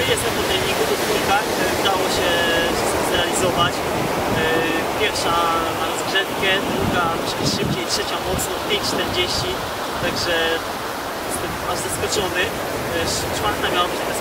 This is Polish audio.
jestem po treningu, do dwójkach udało się zrealizować. Pierwsza na rozgrzewkę, druga troszkę szybciej, trzecia mocno, 5,40, także jestem aż zaskoczony. Czwarta miała być taka